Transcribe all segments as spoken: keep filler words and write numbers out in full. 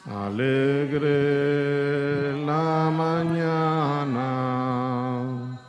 alegre la mañana.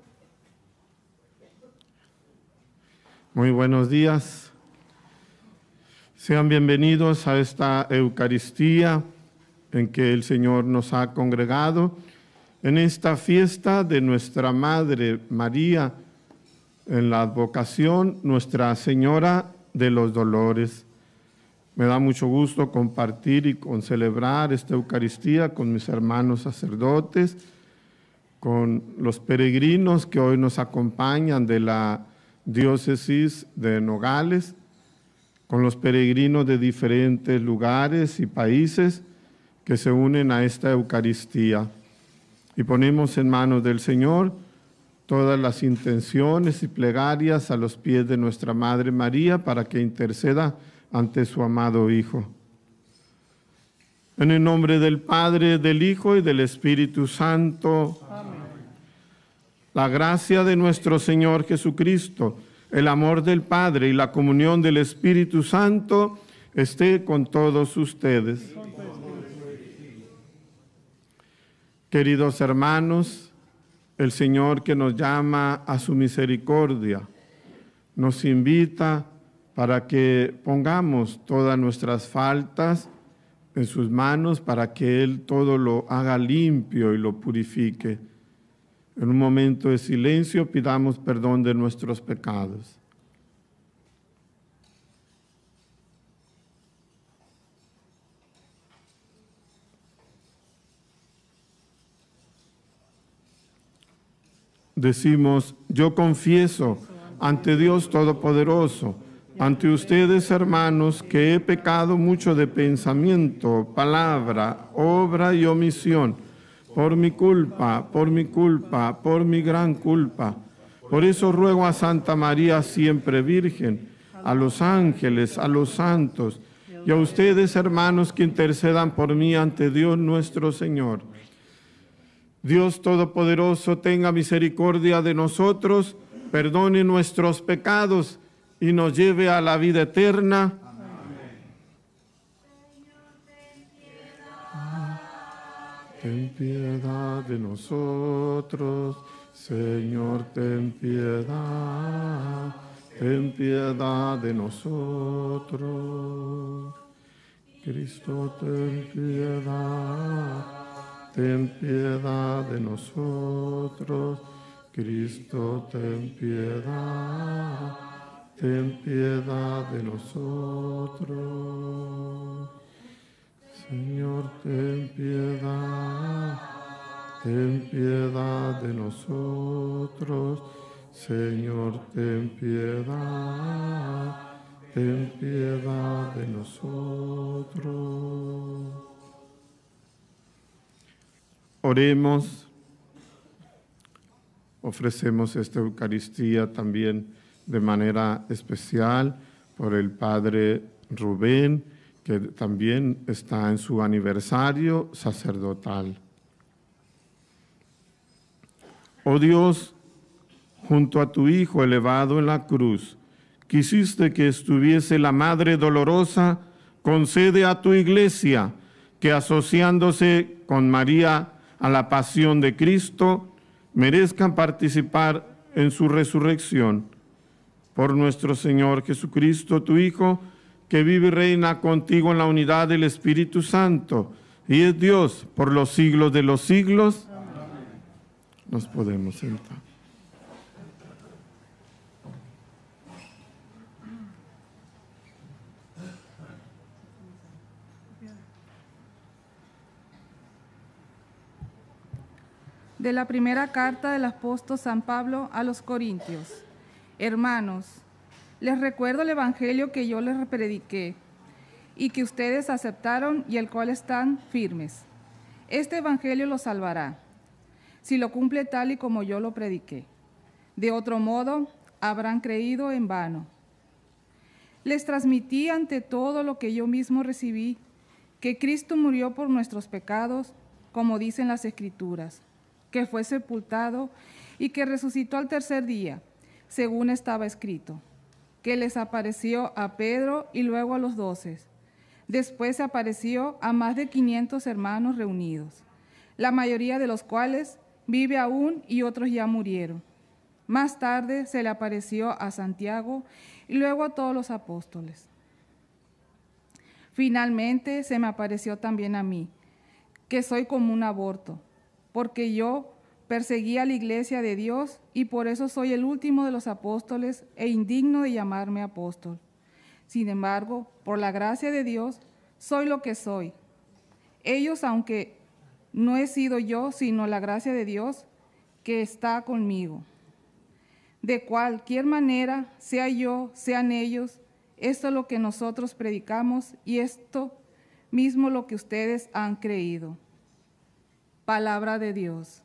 Muy buenos días. Sean bienvenidos a esta Eucaristía en que el Señor nos ha congregado en esta fiesta de nuestra Madre María, en la advocación Nuestra Señora de los Dolores. Me da mucho gusto compartir y con celebrar esta Eucaristía con mis hermanos sacerdotes, con los peregrinos que hoy nos acompañan de la diócesis de Nogales, con los peregrinos de diferentes lugares y países que se unen a esta Eucaristía. Y ponemos en manos del Señor todas las intenciones y plegarias a los pies de nuestra Madre María para que interceda ante su amado Hijo. En el nombre del Padre, del Hijo y del Espíritu Santo. Amén. La gracia de nuestro Señor Jesucristo, el amor del Padre y la comunión del Espíritu Santo esté con todos ustedes. Queridos hermanos, el Señor que nos llama a su misericordia nos invita para que pongamos todas nuestras faltas en sus manos para que Él todo lo haga limpio y lo purifique. En un momento de silencio pidamos perdón de nuestros pecados. Decimos, yo confieso ante Dios Todopoderoso, ante ustedes, hermanos, que he pecado mucho de pensamiento, palabra, obra y omisión, por mi culpa, por mi culpa, por mi gran culpa. Por eso ruego a Santa María, siempre Virgen, a los ángeles, a los santos, y a ustedes, hermanos, que intercedan por mí ante Dios nuestro Señor. Dios Todopoderoso, tenga misericordia de nosotros, perdone nuestros pecados y nos lleve a la vida eterna. Amén. Ten piedad de nosotros, Señor, ten piedad, ten piedad de nosotros. Cristo, ten piedad, ten piedad de nosotros. Cristo, ten piedad. Ten piedad de nosotros. Señor, ten piedad. Ten piedad de nosotros. Señor, ten piedad. Ten piedad de nosotros. Oremos. Ofrecemos esta Eucaristía también de manera especial por el Padre Rubén, que también está en su aniversario sacerdotal. Oh Dios, junto a tu Hijo elevado en la cruz, quisiste que estuviese la Madre Dolorosa. Concede a tu Iglesia que, asociándose con María a la pasión de Cristo, merezcan participar en su resurrección. Por nuestro Señor Jesucristo, tu Hijo, que vive y reina contigo en la unidad del Espíritu Santo, y es Dios por los siglos de los siglos. Amén. Nos podemos sentar. De la primera carta del apóstol San Pablo a los Corintios. Hermanos, les recuerdo el evangelio que yo les prediqué y que ustedes aceptaron y el cual están firmes. Este evangelio los salvará, si lo cumple tal y como yo lo prediqué. De otro modo, habrán creído en vano. Les transmití ante todo lo que yo mismo recibí, que Cristo murió por nuestros pecados, como dicen las Escrituras, que fue sepultado y que resucitó al tercer día, según estaba escrito, que les apareció a Pedro y luego a los doce. Después se apareció a más de quinientos hermanos reunidos, la mayoría de los cuales vive aún y otros ya murieron. Más tarde se le apareció a Santiago y luego a todos los apóstoles. Finalmente se me apareció también a mí, que soy como un aborto, porque yo perseguí a la iglesia de Dios y por eso soy el último de los apóstoles e indigno de llamarme apóstol. Sin embargo, por la gracia de Dios, soy lo que soy. Ellos, aunque no he sido yo, sino la gracia de Dios que está conmigo. De cualquier manera, sea yo, sean ellos, esto es lo que nosotros predicamos y esto mismo lo que ustedes han creído. Palabra de Dios.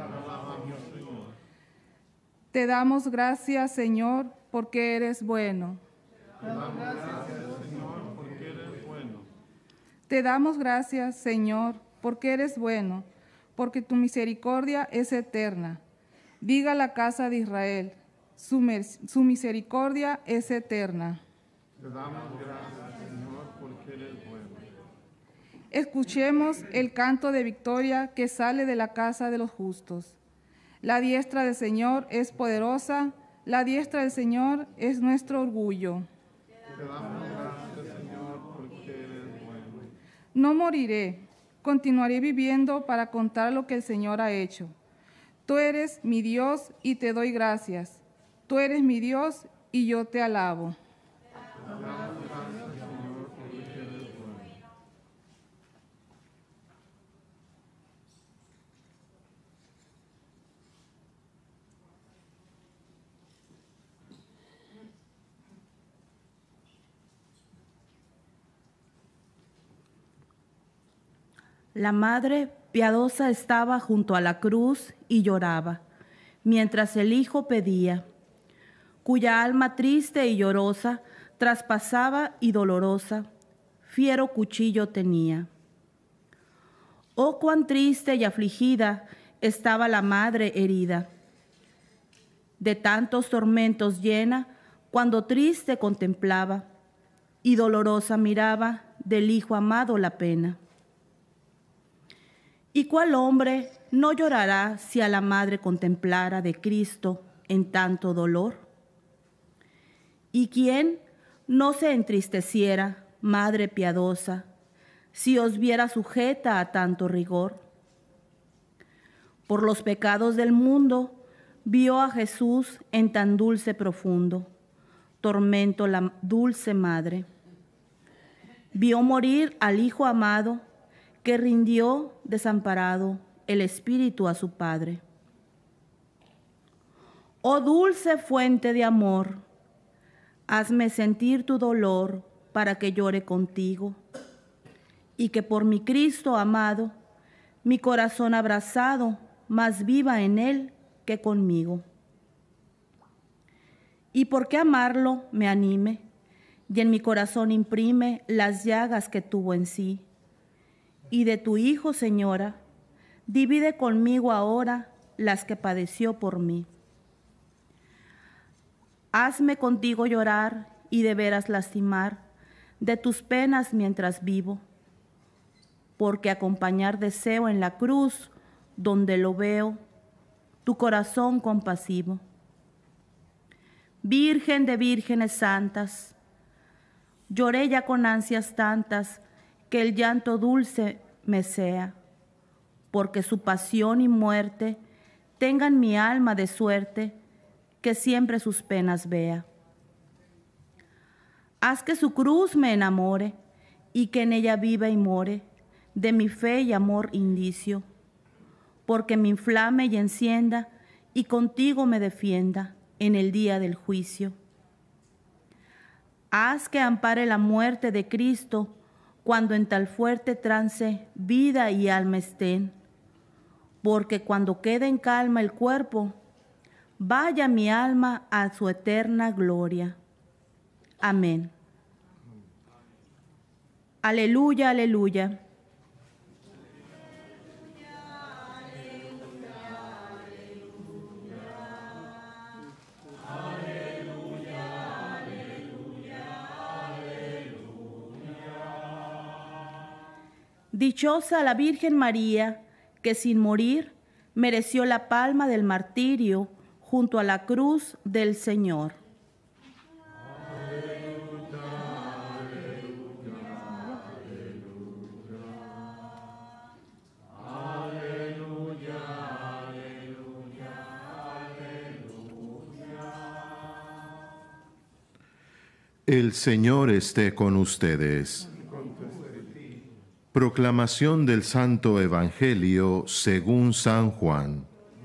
Te damos gracias, Señor, porque eres bueno. Te damos gracias, Señor, porque eres bueno. Te damos gracias, Señor, porque eres bueno, porque tu misericordia es eterna. Diga la casa de Israel, su, su misericordia es eterna. Te damos gracias, Señor, porque eres bueno. Escuchemos el canto de victoria que sale de la casa de los justos. La diestra del Señor es poderosa, la diestra del Señor es nuestro orgullo. Te damos gracias, Señor, porque eres bueno. No moriré, continuaré viviendo para contar lo que el Señor ha hecho. Tú eres mi Dios y te doy gracias. Tú eres mi Dios y yo te alabo. Te damos gracias, Señor, porque eres bueno. La madre piadosa estaba junto a la cruz y lloraba, mientras el hijo pedía, cuya alma triste y llorosa traspasaba y dolorosa, fiero cuchillo tenía. Oh, cuán triste y afligida estaba la madre herida, de tantos tormentos llena, cuando triste contemplaba y dolorosa miraba del hijo amado la pena. ¿Y cuál hombre no llorará si a la madre contemplara de Cristo en tanto dolor? ¿Y quién no se entristeciera, madre piadosa, si os viera sujeta a tanto rigor? Por los pecados del mundo vio a Jesús en tan dulce profundo tormento la dulce madre. Vio morir al hijo amado, que rindió desamparado el espíritu a su Padre. Oh dulce fuente de amor, hazme sentir tu dolor para que llore contigo, y que por mi Cristo amado, mi corazón abrazado, más viva en él que conmigo. Y por qué amarlo me anime, y en mi corazón imprime las llagas que tuvo en sí. Y de tu Hijo, Señora, divide conmigo ahora las que padeció por mí. Hazme contigo llorar y de veras lastimar de tus penas mientras vivo, porque acompañar deseo en la cruz, donde lo veo, tu corazón compasivo. Virgen de vírgenes santas, lloré ya con ansias tantas, que el llanto dulce me sea, porque su pasión y muerte tengan mi alma de suerte, que siempre sus penas vea. Haz que su cruz me enamore, y que en ella viva y more, de mi fe y amor indicio, porque me inflame y encienda, y contigo me defienda en el día del juicio. Haz que ampare la muerte de Cristo, cuando en tal fuerte trance vida y alma estén, porque cuando quede en calma el cuerpo, vaya mi alma a su eterna gloria. Amén. Aleluya, aleluya. Dichosa la Virgen María, que sin morir mereció la palma del martirio junto a la cruz del Señor. El Señor esté con ustedes. Proclamación del Santo Evangelio según San Juan.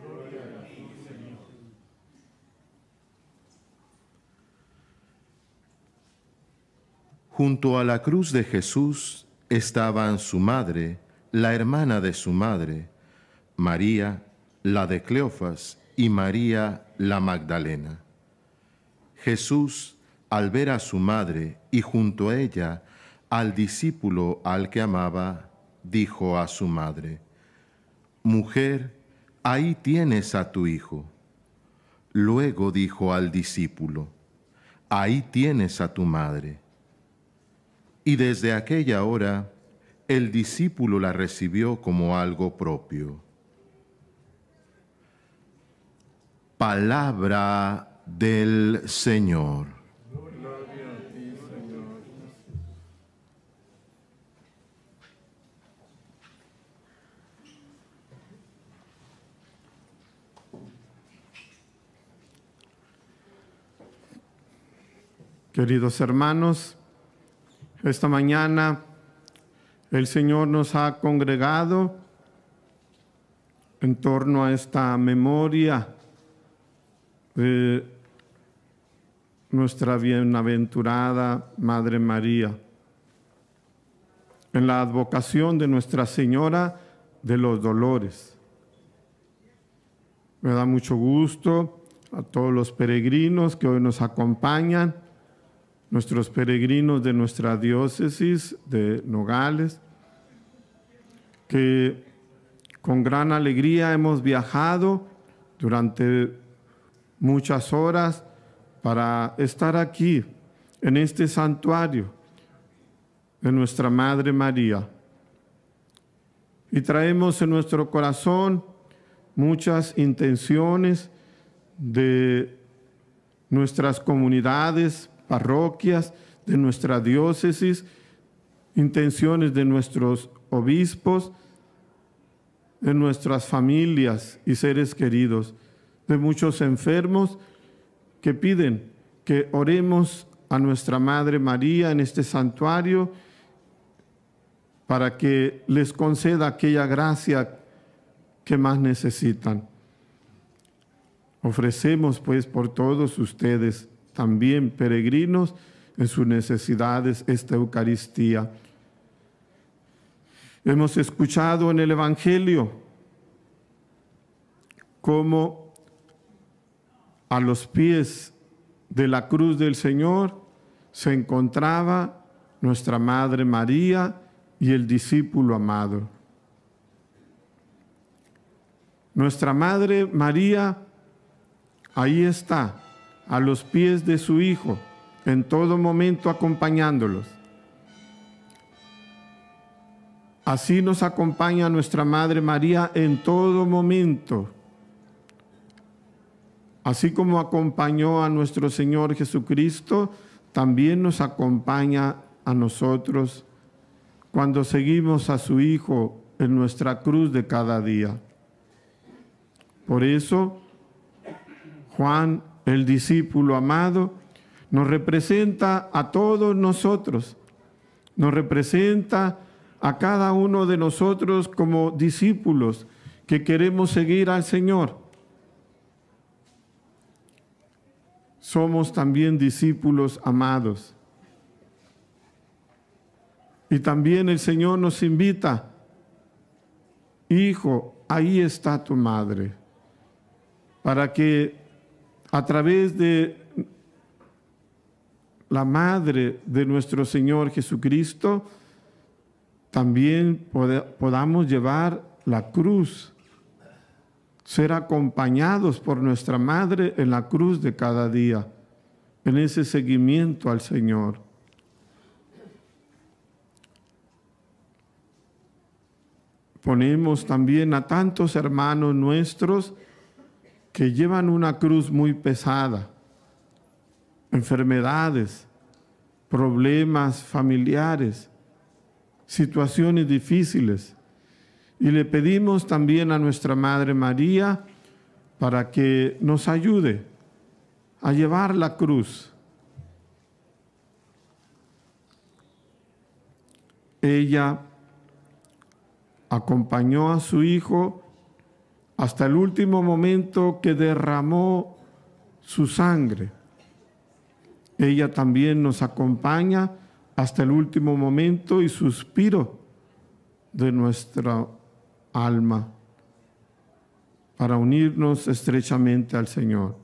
Junto a la cruz de Jesús estaban su madre, la hermana de su madre, María, la de Cleofas, y María, la Magdalena. Jesús, al ver a su madre y junto a ella al discípulo al que amaba, dijo a su madre: «Mujer, ahí tienes a tu hijo». Luego dijo al discípulo: «Ahí tienes a tu madre». Y desde aquella hora el discípulo la recibió como algo propio. Palabra del Señor. Queridos hermanos, esta mañana el Señor nos ha congregado en torno a esta memoria de nuestra bienaventurada Madre María, en la advocación de Nuestra Señora de los Dolores. Me da mucho gusto a todos los peregrinos que hoy nos acompañan, nuestros peregrinos de nuestra diócesis de Nogales, que con gran alegría hemos viajado durante muchas horas para estar aquí, en este santuario de nuestra Madre María. Y traemos en nuestro corazón muchas intenciones de nuestras comunidades, parroquias, de nuestra diócesis, intenciones de nuestros obispos, de nuestras familias y seres queridos, de muchos enfermos que piden que oremos a nuestra Madre María en este santuario para que les conceda aquella gracia que más necesitan. Ofrecemos pues por todos ustedes, también peregrinos, en sus necesidades, esta Eucaristía. Hemos escuchado en el Evangelio cómo a los pies de la cruz del Señor se encontraba nuestra Madre María y el discípulo amado. Nuestra Madre María ahí está, a los pies de su Hijo, en todo momento acompañándolos. Así nos acompaña nuestra Madre María en todo momento. Así como acompañó a nuestro Señor Jesucristo, también nos acompaña a nosotros cuando seguimos a su Hijo en nuestra cruz de cada día. Por eso, Juan, el discípulo amado, nos representa a todos nosotros, nos representa a cada uno de nosotros como discípulos que queremos seguir al Señor. Somos también discípulos amados. Y también el Señor nos invita: hijo, ahí está tu madre, para que a través de la madre de nuestro Señor Jesucristo también pod- podamos llevar la cruz, ser acompañados por nuestra madre en la cruz de cada día, en ese seguimiento al Señor. ponemos también a tantos hermanos nuestros que llevan una cruz muy pesada, enfermedades, problemas familiares, situaciones difíciles. Y le pedimos también a nuestra Madre María para que nos ayude a llevar la cruz. Ella acompañó a su Hijo hasta el último momento que derramó su sangre. Ella también nos acompaña hasta el último momento y suspiro de nuestra alma para unirnos estrechamente al Señor.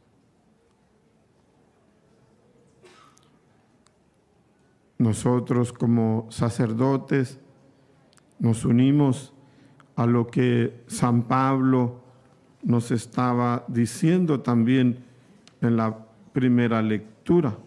Nosotros como sacerdotes nos unimos a lo que San Pablo nos estaba diciendo también en la primera lectura,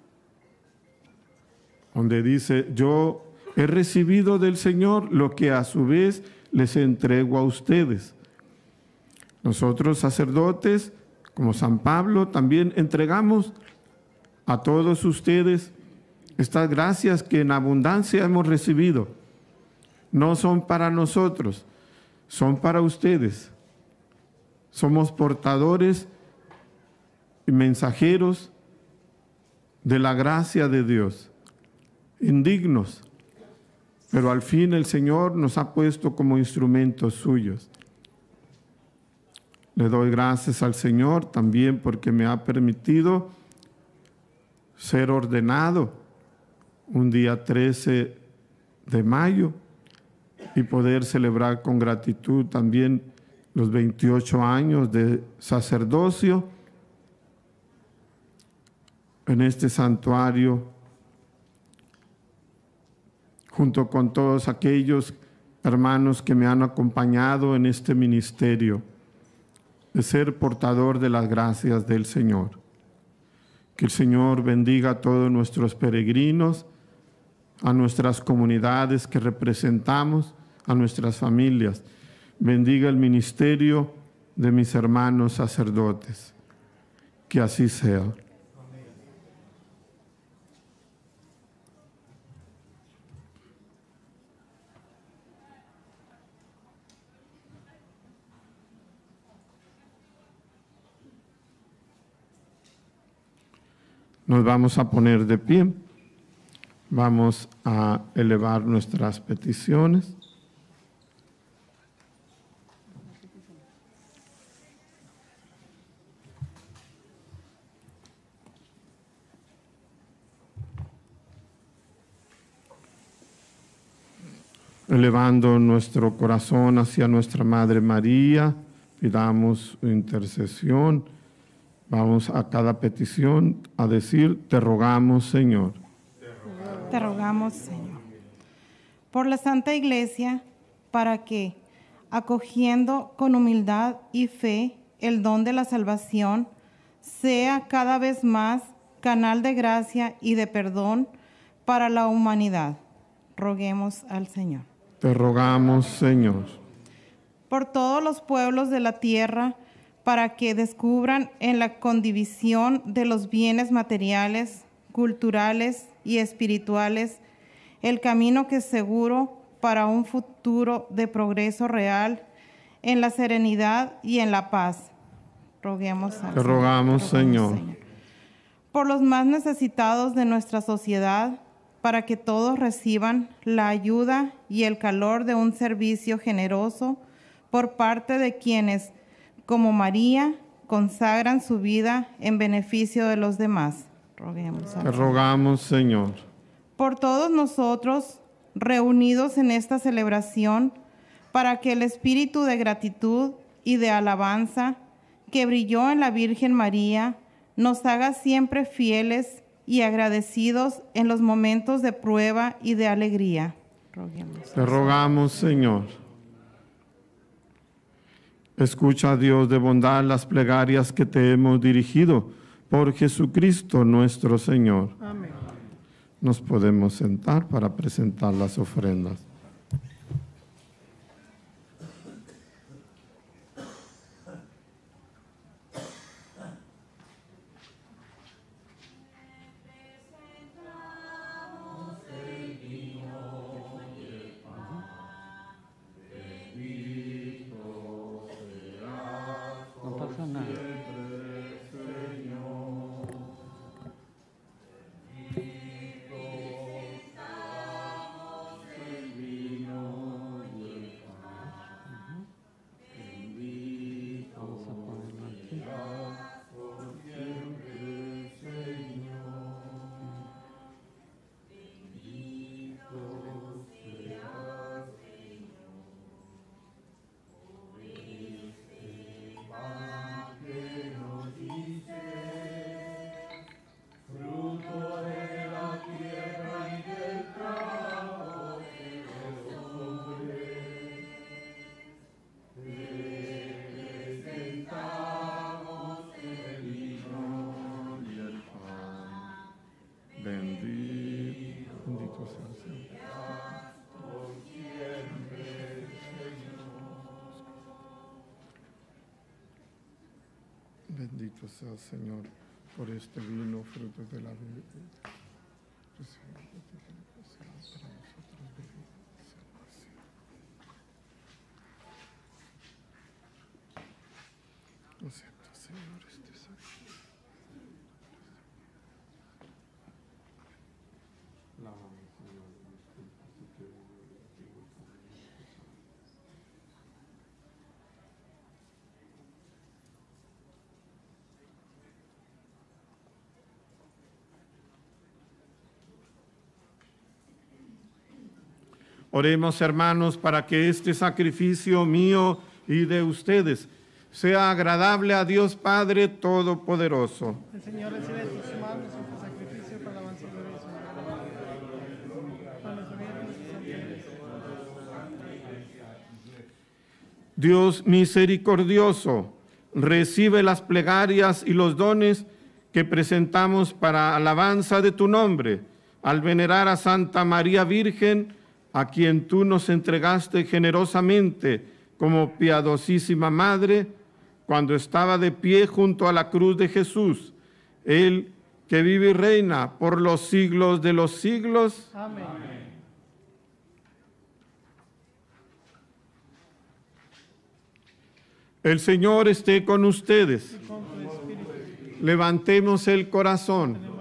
donde dice: yo he recibido del Señor lo que a su vez les entrego a ustedes. Nosotros sacerdotes, como San Pablo, también entregamos a todos ustedes estas gracias que en abundancia hemos recibido. No son para nosotros, son para ustedes. Somos portadores y mensajeros de la gracia de Dios, indignos, pero al fin el Señor nos ha puesto como instrumentos suyos. Le doy gracias al Señor también porque me ha permitido ser ordenado un día trece de mayo y poder celebrar con gratitud también los veintiocho años de sacerdocio en este santuario, junto con todos aquellos hermanos que me han acompañado en este ministerio de ser portador de las gracias del Señor. Que el Señor bendiga a todos nuestros peregrinos, a nuestras comunidades que representamos, a nuestras familias. Bendiga el ministerio de mis hermanos sacerdotes. Que así sea. Nos vamos a poner de pie. Vamos a elevar nuestras peticiones. Elevando nuestro corazón hacia nuestra Madre María, pidamos su intercesión. Vamos a cada petición a decir: te rogamos, Señor. Te rogamos, Señor, por la Santa Iglesia, para que, acogiendo con humildad y fe el don de la salvación, sea cada vez más canal de gracia y de perdón para la humanidad. Roguemos al Señor. Te rogamos, Señor. Por todos los pueblos de la tierra, para que descubran en la condivisión de los bienes materiales, culturales y espirituales el camino que es seguro para un futuro de progreso real en la serenidad y en la paz. Roguemos al Te rogamos, Señor. Señor. Por los más necesitados de nuestra sociedad, para que todos reciban la ayuda y el calor de un servicio generoso por parte de quienes, como María, consagran su vida en beneficio de los demás. Roguemos al Te rogamos, Señor. Por todos nosotros, reunidos en esta celebración, para que el espíritu de gratitud y de alabanza que brilló en la Virgen María nos haga siempre fieles y agradecidos en los momentos de prueba y de alegría. Roguemos. Te rogamos, Señor. Escucha, Dios de bondad, las plegarias que te hemos dirigido por Jesucristo nuestro Señor. Amén. Nos podemos sentar para presentar las ofrendas. Bendito sea, Señor, por este vino, fruto de la vida. Acepta, Señor, este sacrificio. Lávame, Señor, de mis culpas y que vivo de ti, Oremos, hermanos, para que este sacrificio mío y de ustedes sea agradable a Dios Padre Todopoderoso. El Señor recibe de tus manos este sacrificio para la alabanza y gloria de su nombre. Dios misericordioso, recibe las plegarias y los dones que presentamos para alabanza de tu nombre, al venerar a Santa María Virgen, a quien tú nos entregaste generosamente como piadosísima Madre, cuando estaba de pie junto a la cruz de Jesús, Él que vive y reina por los siglos de los siglos. Amén. El Señor esté con ustedes. Y con tu espíritu. Levantemos el corazón.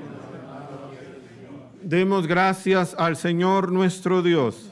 Demos gracias al Señor nuestro Dios.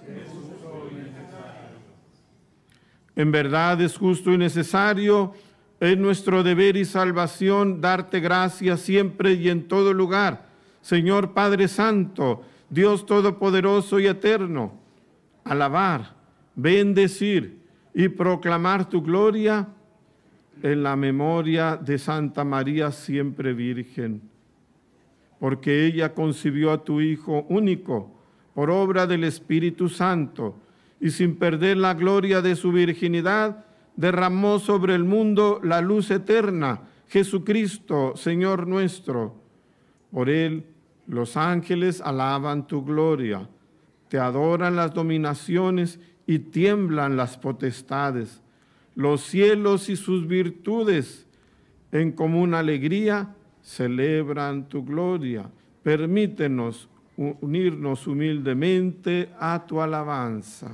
En verdad es justo y necesario, es nuestro deber y salvación darte gracias siempre y en todo lugar, Señor Padre Santo, Dios Todopoderoso y Eterno, alabar, bendecir y proclamar tu gloria en la memoria de Santa María siempre Virgen, porque ella concibió a tu Hijo único por obra del Espíritu Santo, y sin perder la gloria de su virginidad, derramó sobre el mundo la luz eterna, Jesucristo, Señor nuestro. Por él los ángeles alaban tu gloria, te adoran las dominaciones y tiemblan las potestades. Los cielos y sus virtudes en común alegría celebran tu gloria. Permítenos unirnos humildemente a tu alabanza.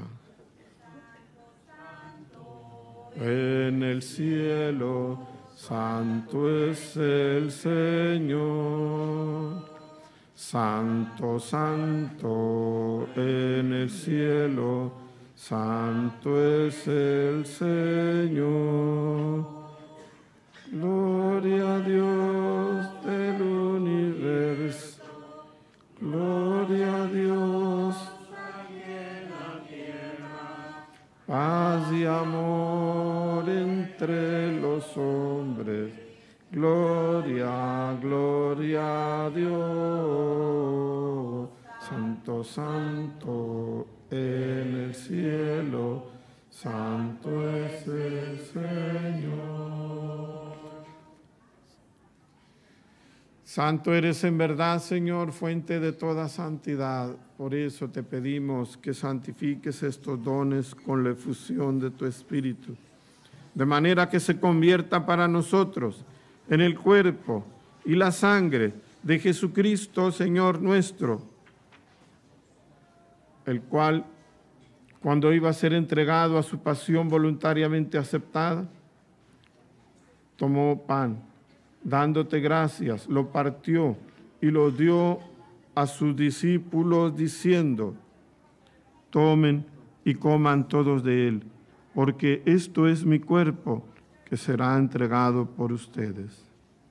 En el cielo, santo es el Señor. Santo, santo en el cielo, santo es el Señor. Gloria a Dios del universo. Gloria a Dios. Paz y amor entre los hombres. Gloria, gloria a Dios. Santo, santo en el cielo. Santo es el Señor. Santo eres en verdad, Señor, fuente de toda santidad. Por eso te pedimos que santifiques estos dones con la efusión de tu Espíritu, de manera que se convierta para nosotros en el cuerpo y la sangre de Jesucristo, Señor nuestro, el cual, cuando iba a ser entregado a su pasión voluntariamente aceptada, tomó pan, dándote gracias, lo partió y lo dio a sus discípulos diciendo: tomen y coman todos de él, porque esto es mi cuerpo que será entregado por ustedes.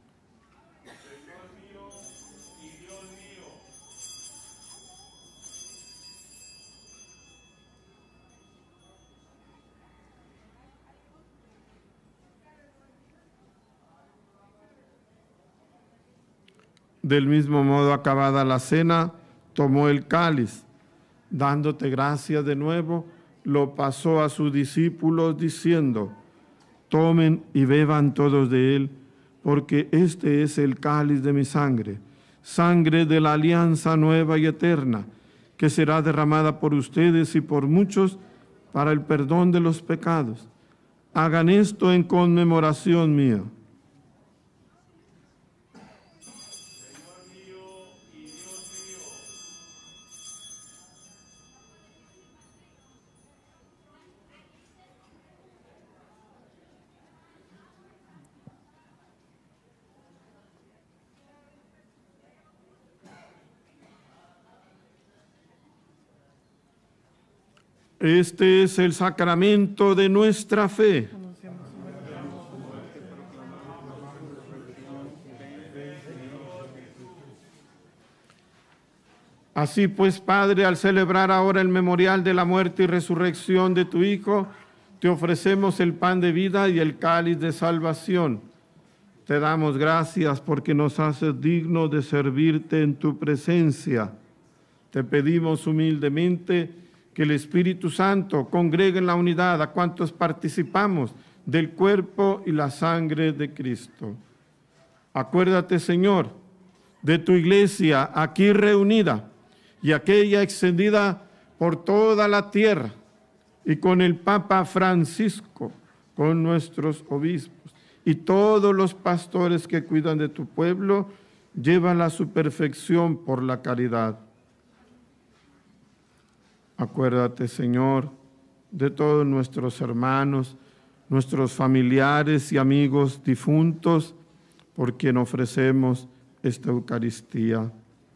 Del mismo modo, acabada la cena, tomó el cáliz, dándote gracias de nuevo, lo pasó a sus discípulos diciendo: tomen y beban todos de él, porque este es el cáliz de mi sangre, sangre de la alianza nueva y eterna, que será derramada por ustedes y por muchos para el perdón de los pecados. Hagan esto en conmemoración mía. Este es el sacramento de nuestra fe. Así pues, Padre, al celebrar ahora el memorial de la muerte y resurrección de tu Hijo, te ofrecemos el pan de vida y el cáliz de salvación. Te damos gracias porque nos haces dignos de servirte en tu presencia. Te pedimos humildemente que el Espíritu Santo congregue en la unidad a cuantos participamos del cuerpo y la sangre de Cristo. Acuérdate, Señor, de tu iglesia aquí reunida y aquella extendida por toda la tierra, y con el Papa Francisco, con nuestros obispos y todos los pastores que cuidan de tu pueblo, llévala a su perfección por la caridad. Acuérdate, Señor, de todos nuestros hermanos, nuestros familiares y amigos difuntos, por quien ofrecemos esta Eucaristía.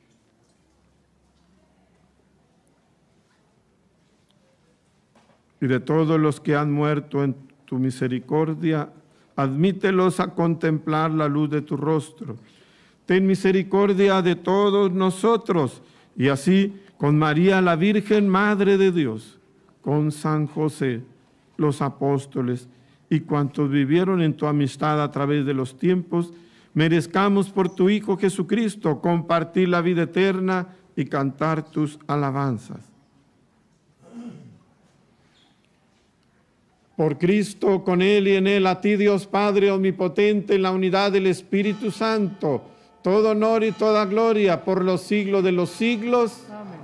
Y de todos los que han muerto en tu misericordia, admítelos a contemplar la luz de tu rostro. Ten misericordia de todos nosotros, y así con María la Virgen, Madre de Dios, con San José, los apóstoles y cuantos vivieron en tu amistad a través de los tiempos, merezcamos por tu Hijo Jesucristo compartir la vida eterna y cantar tus alabanzas. Por Cristo, con Él y en Él, a ti Dios Padre omnipotente, en la unidad del Espíritu Santo, todo honor y toda gloria por los siglos de los siglos. Amén.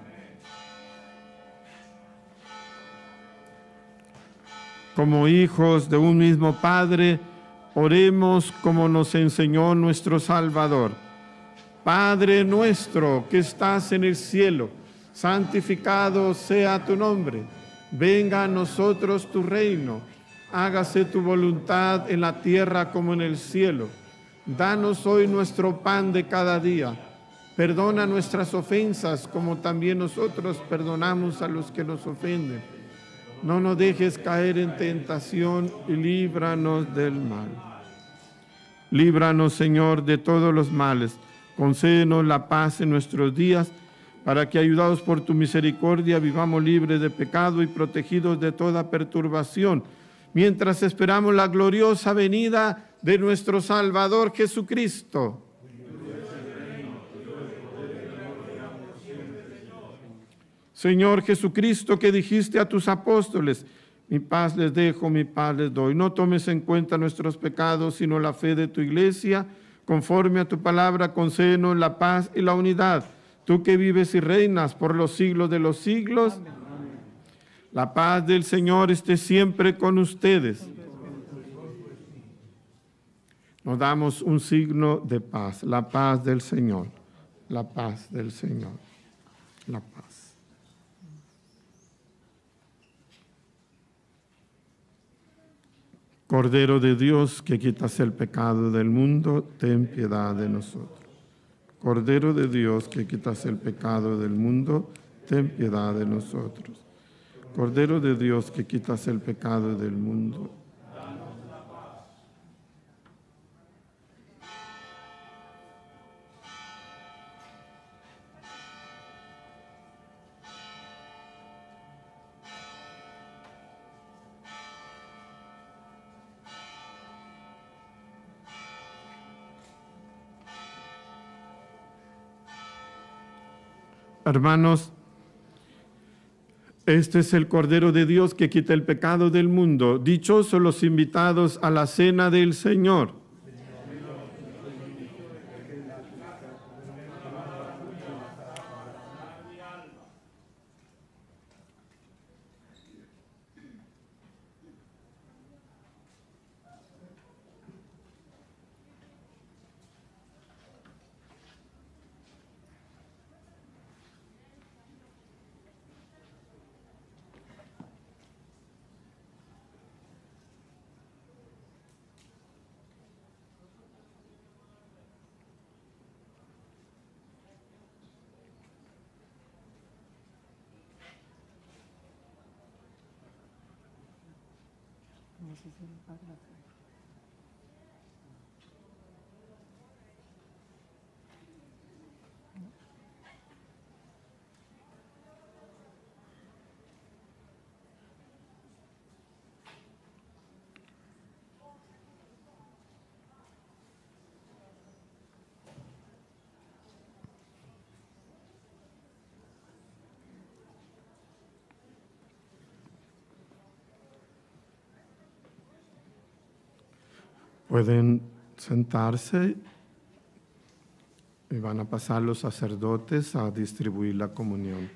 Como hijos de un mismo Padre, oremos como nos enseñó nuestro Salvador. Padre nuestro que estás en el cielo, santificado sea tu nombre. Venga a nosotros tu reino, hágase tu voluntad en la tierra como en el cielo. Danos hoy nuestro pan de cada día. Perdona nuestras ofensas como también nosotros perdonamos a los que nos ofenden. No nos dejes caer en tentación y líbranos del mal. Líbranos, Señor, de todos los males. Concédenos la paz en nuestros días, para que, ayudados por tu misericordia, vivamos libres de pecado y protegidos de toda perturbación, mientras esperamos la gloriosa venida de nuestro Salvador Jesucristo. Señor Jesucristo, que dijiste a tus apóstoles, mi paz les dejo, mi paz les doy. No tomes en cuenta nuestros pecados, sino la fe de tu iglesia. Conforme a tu palabra, concédenos la paz y la unidad. Tú que vives y reinas por los siglos de los siglos, amén. La paz del Señor esté siempre con ustedes. Nos damos un signo de paz, la paz del Señor, la paz del Señor, la paz. Cordero de Dios, que quitas el pecado del mundo, ten piedad de nosotros. Cordero de Dios, que quitas el pecado del mundo, ten piedad de nosotros. Cordero de Dios, que quitas el pecado del mundo. Hermanos, este es el Cordero de Dios que quita el pecado del mundo. Dichosos los invitados a la cena del Señor. Pueden sentarse y van a pasar los sacerdotes a distribuir la comunión.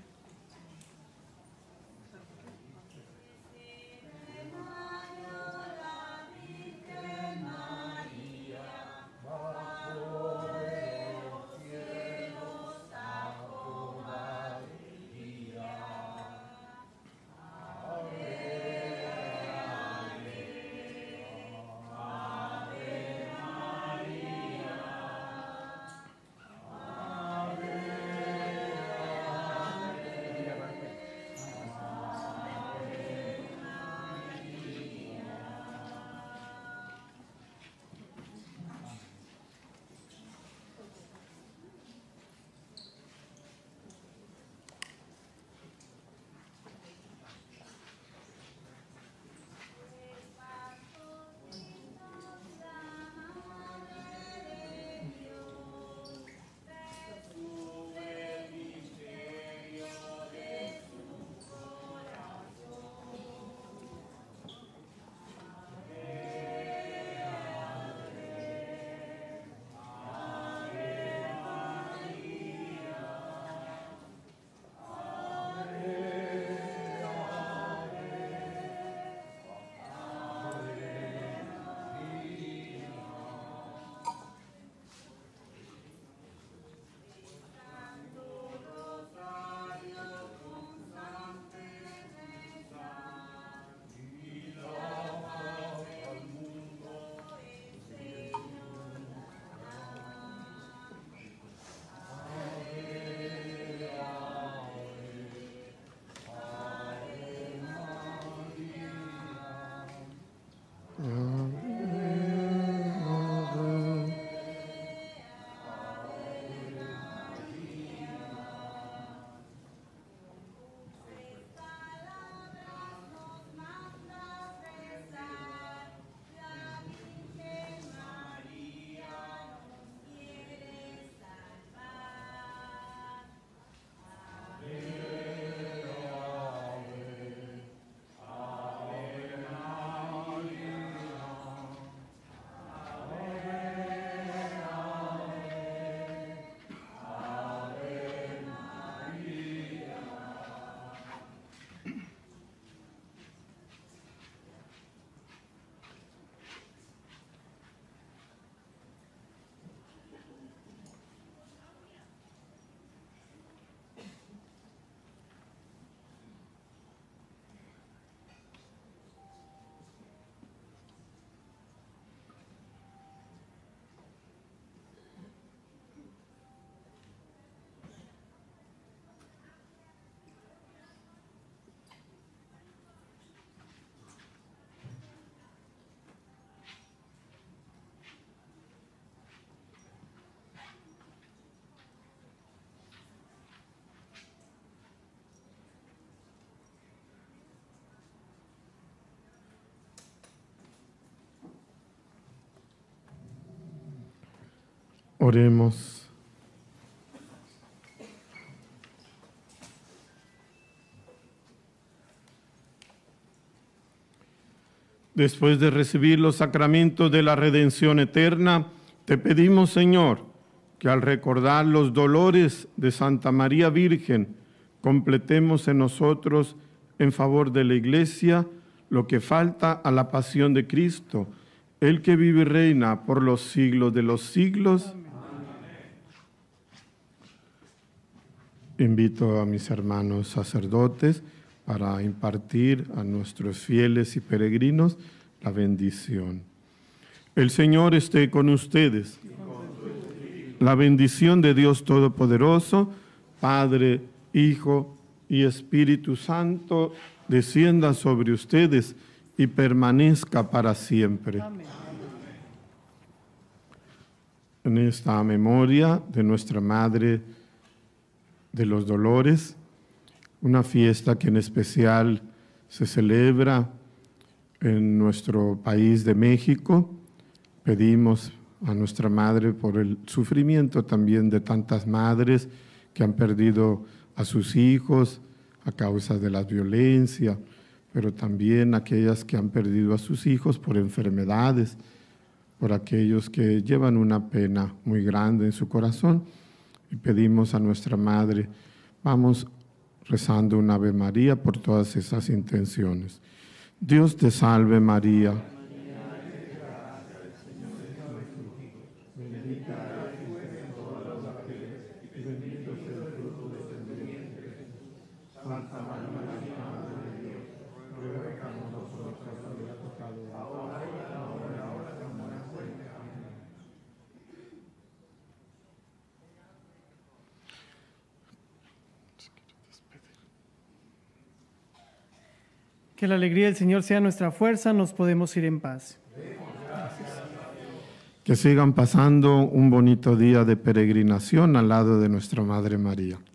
Oremos. Después de recibir los sacramentos de la redención eterna, te pedimos, Señor, que al recordar los dolores de Santa María Virgen, completemos en nosotros, en favor de la Iglesia, lo que falta a la pasión de Cristo, el que vive y reina por los siglos de los siglos. Invito a mis hermanos sacerdotes para impartir a nuestros fieles y peregrinos la bendición. El Señor esté con ustedes. La bendición de Dios Todopoderoso, Padre, Hijo y Espíritu Santo, descienda sobre ustedes y permanezca para siempre. Amén. En esta memoria de nuestra Madre de los Dolores, una fiesta que en especial se celebra en nuestro país de México, pedimos a nuestra Madre por el sufrimiento también de tantas madres que han perdido a sus hijos a causa de la violencia, pero también aquellas que han perdido a sus hijos por enfermedades, por aquellos que llevan una pena muy grande en su corazón. Y pedimos a nuestra Madre, vamos rezando un Ave María por todas esas intenciones. Dios te salve María. Que la alegría del Señor sea nuestra fuerza, nos podemos ir en paz. Que sigan pasando un bonito día de peregrinación al lado de nuestra Madre María.